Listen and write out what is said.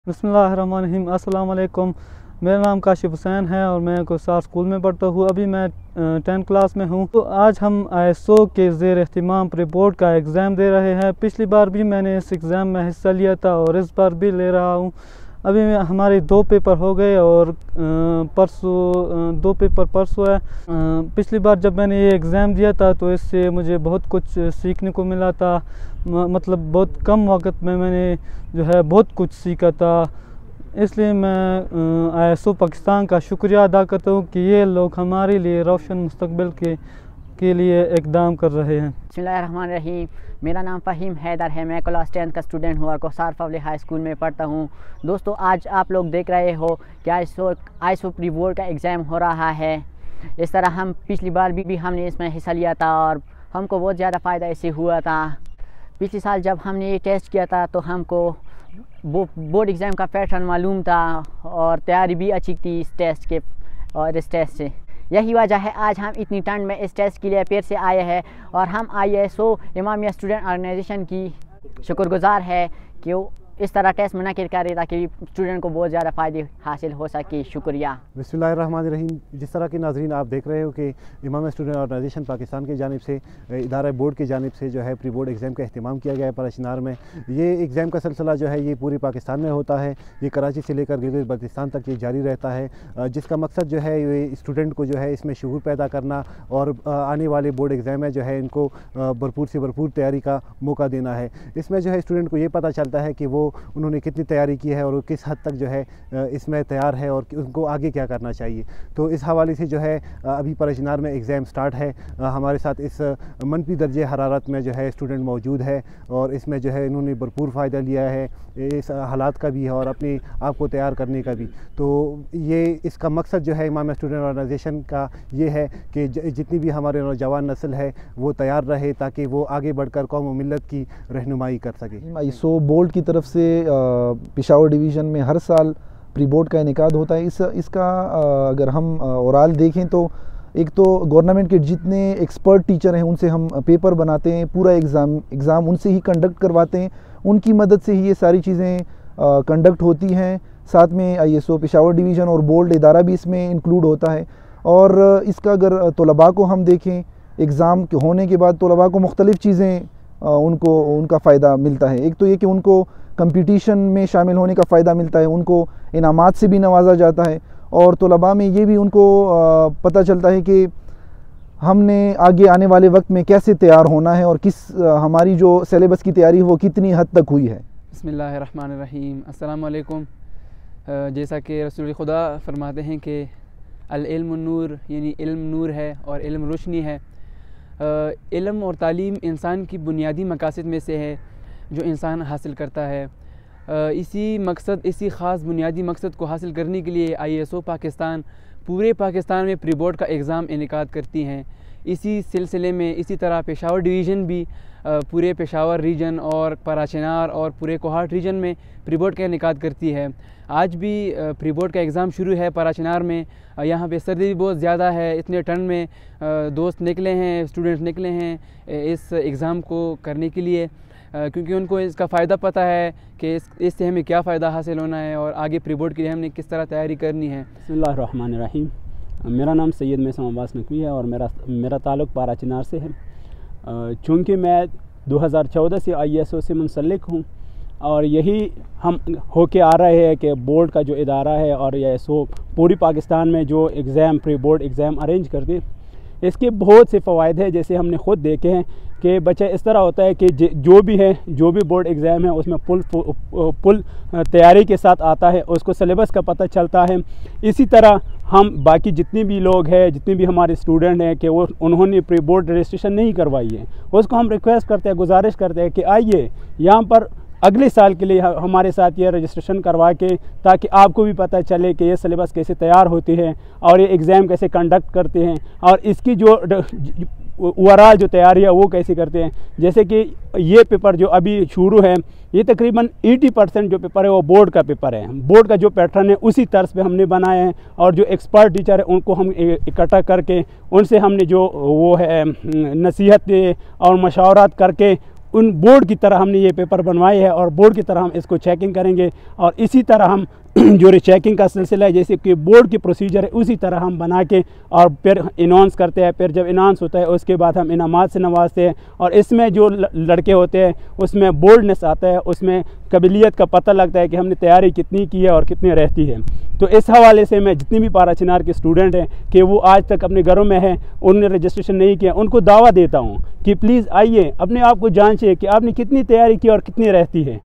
बिस्मिल्लाहिर्रहमानिर्रहीम। अस्सलाम वालेकुम। मेरा नाम काशिफ हुसैन है और मैं कोसार स्कूल में पढ़ता हूँ। अभी मैं 10th क्लास में हूँ। तो आज हम ISO के ज़ेर एहतिमाम प्री बोर्ड का एग्ज़ाम दे रहे हैं। पिछली बार भी मैंने इस एग्ज़ाम में हिस्सा लिया था और इस बार भी ले रहा हूँ। अभी हमारे 2 पेपर हो गए और परसों 2 पेपर परसों है। पिछली बार जब मैंने ये एग्ज़ाम दिया था तो इससे मुझे बहुत कुछ सीखने को मिला था। मतलब बहुत कम वक्त में मैंने जो है बहुत कुछ सीखा था। इसलिए मैं ISO पाकिस्तान का शुक्रिया अदा करता हूँ कि ये लोग हमारे लिए रोशन मुस्तकबिल के लिए इक़दाम कर रहे हैं। बिस्मिल्लाहिर्रहमानिर्रहीम। मेरा नाम फ़हीम हैदर है। मैं क्लास 10th का स्टूडेंट हूँ और कोसार पब्लिक हाई स्कूल में पढ़ता हूँ। दोस्तों, आज आप लोग देख रहे हो कि ISO प्री बोर्ड का एग्ज़ाम हो रहा है। इस तरह हम पिछली बार भी हमने इसमें हिस्सा लिया था और हमको बहुत ज़्यादा फ़ायदा इससे हुआ था। पिछले साल जब हमने ये टेस्ट किया था तो हमको बोर्ड एग्ज़ाम का पैटर्न मालूम था और तैयारी भी अच्छी थी इस टेस्ट से। यही वजह है आज हम इतनी ठंड में इस टेस्ट के लिए फिर से आए हैं और हम ISO इमामिया स्टूडेंट ऑर्गेनाइजेशन की शुक्रगुजार है कि वो इस तरह टेस्ट मुनक़िद करे ताकि स्टूडेंट को बहुत ज़्यादा फ़ायदे हासिल हो सके। शुक्रिया। बिस्मिल्लाहिर्रहमानिर्रहीम। जिस तरह के नाज़रीन आप देख रहे हो कि इमामिया स्टूडेंट ऑर्गेनाइजेशन पाकिस्तान की जानिब से इदारा बोर्ड की जानिब से जो है प्री बोर्ड एग्ज़ाम का अहतमाम किया गया है parachinar में। ये एग्ज़ाम का सिलसिला जो है ये पूरे पाकिस्तान में होता है। ये कराची से लेकर गिलगित बल्तिस्तान तक ये जारी रहता है, जिसका मकसद जो है ये स्टूडेंट को जो है इसमें शऊर पैदा करना और आने वाले बोर्ड एग्ज़ाम में जो है इनको भरपूर से भरपूर तैयारी का मौका देना है। इसमें जो है स्टूडेंट को ये पता चलता है कि उन्होंने कितनी तैयारी की है और किस हद तक जो है इसमें तैयार है और उनको आगे क्या करना चाहिए। तो इस हवाले से जो है अभी parachinar में एग्ज़ाम स्टार्ट है। हमारे साथ इस मनफी दर्जे हरारत में जो है स्टूडेंट मौजूद है और इसमें जो है इन्होंने भरपूर फ़ायदा लिया है इस हालात का भी और अपने आप को तैयार करने का भी। तो ये इसका मकसद जो है इमामिया स्टूडेंट ऑर्गेनाइजेशन का ये है कि जितनी भी हमारे नौजवान नस्ल है वो तैयार रहे ताकि वो आगे बढ़कर कौम व मिल्लत की रहनुमाई कर सके। ISO बोर्ड की तरफ से पेशावर डिवीज़न में हर साल प्री बोर्ड का इनेकाद होता है। इसका अगर हम ओवरऑल देखें तो एक तो गवर्नमेंट के जितने एक्सपर्ट टीचर हैं उनसे हम पेपर बनाते हैं, पूरा एग्ज़ाम उनसे ही कंडक्ट करवाते हैं। उनकी मदद से ही ये सारी चीज़ें कंडक्ट होती हैं। साथ में ISO पेशावर डिवीज़न और बोर्ड इदारा भी इसमें इंक्लूड होता है। और इसका अगर तलबा को हम देखें, एग्ज़ाम होने के बाद तलबा को मुख्तलिफ़ चीज़ें उनका फ़ायदा मिलता है। एक तो ये कि उनको कंपटीशन में शामिल होने का फ़ायदा मिलता है, उनको इनामात से भी नवाजा जाता है और तलबा में ये भी उनको पता चलता है कि हमने आगे आने वाले वक्त में कैसे तैयार होना है और हमारी जो सिलेबस की तैयारी है वो कितनी हद तक हुई है। बिस्मिल्लाहिर्रहमानिर्रहीम। अस्सलाम वालेकुम। जैसा कि रसूल खुदा फरमाते हैं कि अल इल्म नूर, यानी इल्म नूर है और इल्म रोशनी है। इल्म और तालीम इंसान की बुनियादी मकासद में से है जो इंसान हासिल करता है। इसी ख़ास बुनियादी मकसद को हासिल करने के लिए ISO पाकिस्तान पूरे पाकिस्तान में प्री बोर्ड का एग्ज़ाम इनेकाद करती हैं। इसी सिलसिले में इसी तरह पेशावर डिवीज़न भी पूरे पेशावर रीजन और parachinar और पूरे कोहाट रीजन में प्री बोर्ड का इनेकाद करती है। आज भी प्री बोर्ड का एग्ज़ाम शुरू है parachinar में। यहाँ पे सर्दी भी बहुत ज़्यादा है। इतने ठंड में दोस्त निकले हैं, स्टूडेंट्स निकले हैं इस एग्ज़ाम को करने के लिए, क्योंकि उनको इसका फ़ायदा पता है कि इससे हमें क्या फ़ायदा हासिल होना है और आगे प्री बोर्ड के लिए हमने किस तरह तैयारी करनी है। बिस्मिल्लाहिर्रहमानिर्रहीम। मेरा नाम सैयद मैसम अब्बास नकवी है और मेरा ताल्लुक़ parachinar से है। चूँकि मैं 2014 से ISO से मुंसलिक हूँ और यही हम होके आ रहे हैं कि बोर्ड का जो इदारा है और ISO पूरी पाकिस्तान में जो exam pre board exam arrange करते हैं, इसके बहुत से फ़वाइद हैं। जैसे हमने ख़ुद देखे हैं कि बच्चा इस तरह होता है कि जो भी बोर्ड एग्ज़ाम है उसमें फुल तैयारी के साथ आता है, उसको सिलेबस का पता चलता है। इसी तरह हम बाकी जितने भी लोग हैं, जितने भी हमारे स्टूडेंट हैं कि उन्होंने प्री बोर्ड रजिस्ट्रेशन नहीं करवाई है, उसको हम रिक्वेस्ट करते हैं, गुजारिश करते हैं कि आइए यहाँ पर अगले साल के लिए हमारे साथ ये रजिस्ट्रेशन करवा के, ताकि आपको भी पता चले कि ये सिलेबस कैसे तैयार होती है और ये एग्ज़ाम कैसे कंडक्ट करते हैं और इसकी जो ओवरऑल जो तैयारी है वो कैसे करते हैं। जैसे कि ये पेपर जो अभी शुरू है, ये तकरीबन 80% जो पेपर है वो बोर्ड का पेपर है। बोर्ड का जो पैटर्न है उसी तर्ज पे हमने बनाए हैं और जो एक्सपर्ट टीचर है उनको हम इकट्ठा करके उनसे हमने जो वो है नसीहत और मशावरात करके उन बोर्ड की तरह हमने ये पेपर बनवाए हैं और बोर्ड की तरह हम इसको चेकिंग करेंगे। और इसी तरह हम जो चेकिंग का सिलसिला है, जैसे कि बोर्ड की प्रोसीजर है, उसी तरह हम बना के और फिर इनाउंस करते हैं। फिर जब इनाउंस होता है उसके बाद हम इनामात से नवाजते हैं। और इसमें जो लड़के होते हैं उसमें बोल्डनेस आता है, उसमें काबिलियत का पता लगता है कि हमने तैयारी कितनी की है और कितनी रहती है। तो इस हवाले से मैं जितनी भी पाराचिनार के स्टूडेंट हैं कि वो आज तक अपने घरों में हैं, उन्होंने रजिस्ट्रेशन नहीं किया, उनको दावा देता हूँ कि प्लीज़ आइए, अपने आप को जांचिए कि आपने कितनी तैयारी की और कितनी रहती है।